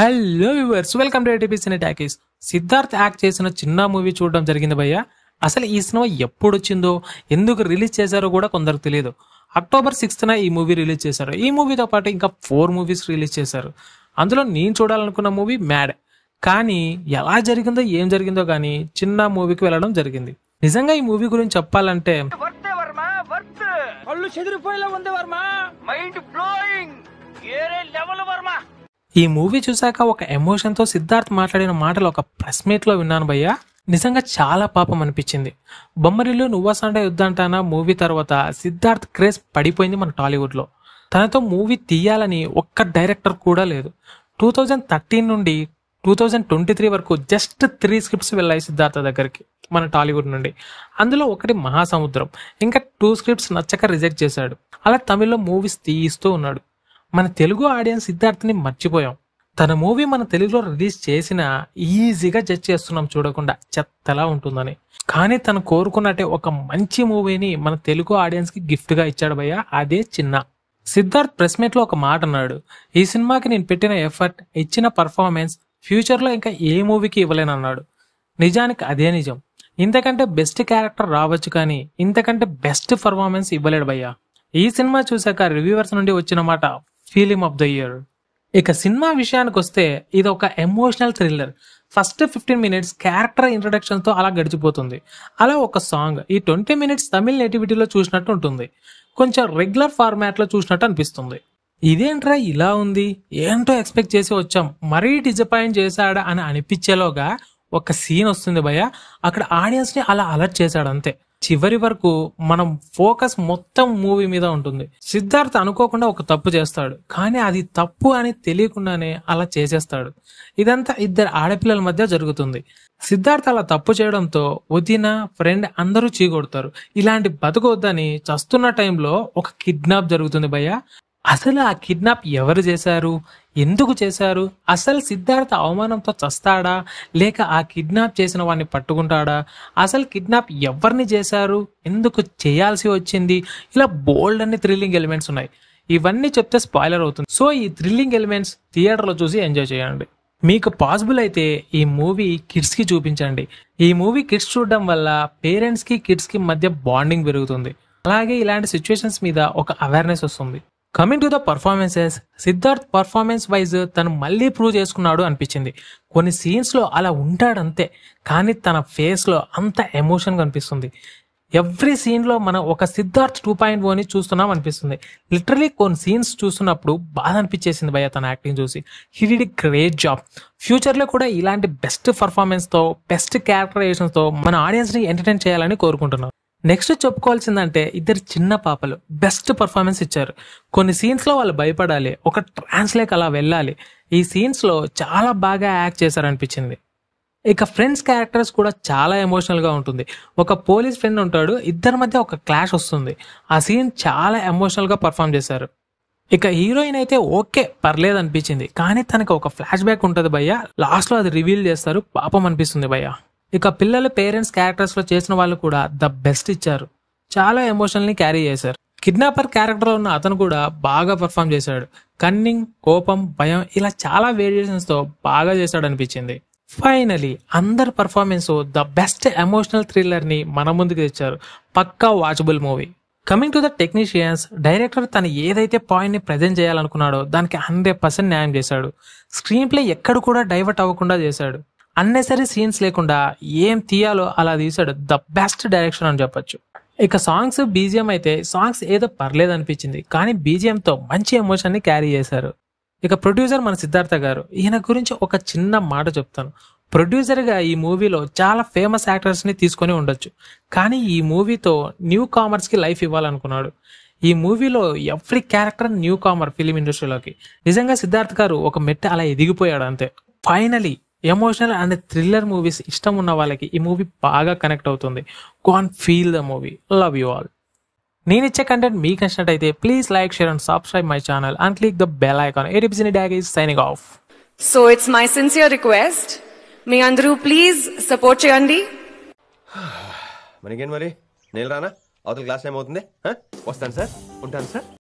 Hello viewers, welcome to ATP cine talkies. Siddharth act చేసిన చిన్న movie చూడడం జరిగింది భయ్య. అసలు ఈ సినిమా ఎప్పుడు వచ్చిందో, ఎందుకు రిలీజ్ చేశారో కూడా కొందరికి తెలియదు. అక్టోబర్ 6th ఈ మూవీ రిలీజ్ చేశారు. ఈ మూవీతో పాటు ఇంకా 4 మూవీస్ రిలీజ్ చేశారు. అందులో నేను చూడాలనుకున్న మూవీ మ్యాడ్. కానీ ఎలా జరిగిందో ఏం జరిగిందో కానీ చిన్న మూవీకి వెళ్ళడం జరిగింది. నిజంగా ఈ మూవీ గురించి చెప్పాలంటే ఈ మూవీ చూసాక ఒక ఎమోషన్ తో సిద్ధార్థ్ మాట్లాడిన మాటలు ఒక ప్రెస్ మీట్ లో విన్నాను భయ్య. నిజంగా చాలా పాపం అనిపించింది. బొమ్మరిల్లు నువ్వసంటే యుద్ధంటానా మూవీ తర్వాత సిద్ధార్థ్ క్రేజ్ పడిపోయింది మన టాలీవుడ్ లో. తనతో మూవీ తీయాలని ఒక్క డైరెక్టర్ కూడా లేదు. 2013 నుండి 2023 వరకు జస్ట్ 3 స్క్రిప్ట్స్ వెళ్ళాయి సిద్ధార్థ దగ్గరికి మన టాలీవుడ్ నుండి. అందులో ఒకటి మహాసముద్రం, ఇంకా 2 స్క్రిప్ట్స్ నచ్చక రిజెక్ట్ చేశాడు. అలా తమిళ్లో మూవీస్ తీయిస్తూ ఉన్నాడు. మన తెలుగు ఆడియన్స్ సిద్ధార్థ్ని మర్చిపోయాం. తన మూవీ మన తెలుగులో రిలీజ్ చేసినా ఈజీగా జడ్జ్ చేస్తున్నాం చూడకుండా, చెత్తలా ఉంటుందని. కానీ తను కోరుకున్నట్టే ఒక మంచి మూవీని మన తెలుగు ఆడియన్స్ కి గిఫ్ట్ గా ఇచ్చాడు భయ్య, అదే చిన్న. సిద్ధార్థ్ ప్రెస్ మీట్ లో ఒక మాట అన్నాడు, ఈ సినిమాకి నేను పెట్టిన ఎఫర్ట్, ఇచ్చిన పర్ఫార్మెన్స్ ఫ్యూచర్ లో ఇంకా ఏ మూవీకి ఇవ్వలేనన్నాడు. నిజానికి అదే నిజం. ఇంతకంటే బెస్ట్ క్యారెక్టర్ రావచ్చు కానీ ఇంతకంటే బెస్ట్ పర్ఫార్మెన్స్ ఇవ్వలేడు భయ్య. ఈ సినిమా చూసాక రివ్యూవర్స్ నుండి వచ్చిన మాట ఫిలిం ఆఫ్ ద ఇయర్. ఇక సినిమా విషయానికి వస్తే ఇది ఒక emotional thriller. First 15 minutes character introduction తో అలా గడిచిపోతుంది. అలా ఒక సాంగ్ ఈ 20 minutes తమిళ నేటివిటీలో చూసినట్టు ఉంటుంది. కొంచెం రెగ్యులర్ ఫార్మాట్ లో చూసినట్టు అనిపిస్తుంది. ఇదేంట్రా ఇలా ఉంది, ఏంటో ఎక్స్పెక్ట్ చేసి వచ్చాం, మరీ డిసప్పాయింట్ చేశాడా అని అనిపించేలోగా ఒక సీన్ వస్తుంది భయ్య. అక్కడ ఆడియన్స్ ని అలా అలర్ట్ చేశాడు అంతే. చివరి వరకు మనం ఫోకస్ మొత్తం మూవీ మీద ఉంటుంది. సిద్ధార్థ్ అనుకోకుండా ఒక తప్పు చేస్తాడు, కానీ అది తప్పు అని తెలియకుండానే అలా చేసేస్తాడు. ఇదంతా ఇద్దరు ఆడపిల్లల మధ్య జరుగుతుంది. సిద్ధార్థ్ అలా తప్పు చేయడంతో వదిన, ఫ్రెండ్ అందరూ చీకొడతారు. ఇలాంటి బతకొద్దని చస్తున్న టైంలో ఒక కిడ్నాప్ జరుగుతుంది భయ్య. అసలు ఆ కిడ్నాప్ ఎవరు చేశారు, ఎందుకు చేశారు, అసలు సిద్ధార్థ అవమానంతో చస్తాడా లేక ఆ కిడ్నాప్ చేసిన వాడిని పట్టుకుంటాడా, అసలు కిడ్నాప్ ఎవరిని చేశారు, ఎందుకు చేయాల్సి వచ్చింది, ఇలా బోల్డ్ అన్ని థ్రిల్లింగ్ ఎలిమెంట్స్ ఉన్నాయి. ఇవన్నీ చెప్తే స్పాయిలర్ అవుతుంది. సో ఈ థ్రిల్లింగ్ ఎలిమెంట్స్ థియేటర్లో చూసి ఎంజాయ్ చేయండి. మీకు పాసిబుల్ అయితే ఈ మూవీ కిడ్స్ కి చూపించండి. ఈ మూవీ కిడ్స్ చూడడం వల్ల పేరెంట్స్ కి కిడ్స్ కి మధ్య బాండింగ్ పెరుగుతుంది. అలాగే ఇలాంటి సిచ్యువేషన్స్ మీద ఒక అవేర్నెస్ వస్తుంది. Coming to the performances, Siddharth performance wise తను మళ్ళీ ప్రూవ్ చేసుకున్నాడు అనిపించింది. కొన్ని సీన్స్ లో అలా ఉంటాడంతే, కానీ తన ఫేస్ లో అంత ఎమోషన్ కనిపిస్తుంది. ఎవ్రీ సీన్ లో మనం ఒక సిద్ధార్థ్ 2.0 చూస్తున్నాం అనిపిస్తుంది. లిటరలీ కొన్ని సీన్స్ చూస్తున్నప్పుడు బాధ అనిపించేసింది భయ్య తన యాక్టింగ్ చూసి. He did a great job. Future లో కూడా ఇలాంటి బెస్ట్ పర్ఫార్మెన్స్ తో, బెస్ట్ క్యారెక్టరైజేషన్స్ తో మన ఆడియన్స్ ని ఎంటర్టైన్ చేయాలని కోరుకుంటున్నాను. నెక్స్ట్ చెప్పుకోవాల్సిందంటే ఇద్దరు చిన్న పాపలు బెస్ట్ పర్ఫార్మెన్స్ ఇచ్చారు. కొన్ని సీన్స్ లో వాళ్ళు భయపడాలి, ఒక ట్రాన్స్లేక్ అలా వెళ్ళాలి. ఈ సీన్స్ లో చాలా బాగా యాక్ట్ చేశారనిపించింది. ఇక ఫ్రెండ్స్ క్యారెక్టర్స్ కూడా చాలా ఎమోషనల్ గా ఉంటుంది. ఒక పోలీస్ ఫ్రెండ్ ఉంటాడు, ఇద్దరి మధ్య ఒక క్లాష్ వస్తుంది. ఆ సీన్ చాలా ఎమోషనల్ గా పర్ఫామ్ చేశారు. ఇక హీరోయిన్ అయితే ఓకే పర్లేదు అనిపించింది, కానీ తనకి ఒక ఫ్లాష్ బ్యాక్ ఉంటుంది భయ్య. లాస్ట్ లో అది రివీల్ చేస్తారు, పాపం అనిపిస్తుంది భయ్య. ఇక పిల్లలు పేరెంట్స్ క్యారెక్టర్స్ లో చేసిన వాళ్ళు కూడా ద బెస్ట్ ఇచ్చారు. చాలా ఎమోషనల్ ని క్యారీ చేశారు. కిడ్నాపర్ క్యారెక్టర్ లో ఉన్న అతను కూడా బాగా పర్ఫామ్ చేశాడు. కన్నింగ్, కోపం, భయం ఇలా చాలా వేరియేషన్స్ తో బాగా చేశాడు అనిపించింది. ఫైనలీ అందరి performance the best emotional thriller ని మన ముందుకు తెచ్చారు. పక్కా watchable movie. Coming to the technicians, director తను ఏదైతే పాయింట్ ని ప్రజెంట్ చేయాలనుకున్నాడో దానికి 100% న్యాయం చేశాడు. స్క్రీన్ ప్లే ఎక్కడ కూడా డైవర్ట్ అవ్వకుండా చేశాడు. అన్నెసరీ సీన్స్ లేకుండా ఏం తీయాలో అలా తీశాడు. ద బెస్ట్ డైరెక్షన్ అని చెప్పొచ్చు. ఇక సాంగ్స్, బీజిఎం అయితే సాంగ్స్ ఏదో పర్లేదు అనిపించింది, కానీ బీజిఎం తో మంచి ఎమోషన్ ని క్యారీ చేశారు. ఇక ప్రొడ్యూసర్ మన సిద్ధార్థ గారు, ఈయన గురించి ఒక చిన్న మాట చెప్తాను. ప్రొడ్యూసర్ గా ఈ మూవీలో చాలా ఫేమస్ యాక్టర్స్ ని తీసుకొని ఉండొచ్చు, కానీ ఈ మూవీతో న్యూ కామర్స్ కి లైఫ్ ఇవ్వాలనుకున్నాడు. ఈ మూవీలో every character newcomer film ఇండస్ట్రీలోకి. నిజంగా సిద్ధార్థ్ గారు ఒక మెట్ట అలా ఎదిగిపోయాడు అంతే. Finally emotional and thriller movies ఇష్టం ఉన్న వాళ్ళకి ఈ మూవీ బాగా కనెక్ట్ అవుతుంది. Go and feel the movie. Love you all. నేను ఇచ్చే కంటెంట్ మీకు నచ్చినట్టయితే please like, share and subscribe my channel and click the bell icon. ATP cine talkies signing off. So it's my sincere request, మీ అందరూ please support చేయండి. మనకేం మరి, నేను రానా? అవతల క్లాస్ ఏమవుతుంది? వస్తాను సార్, ఉంటాను సార్.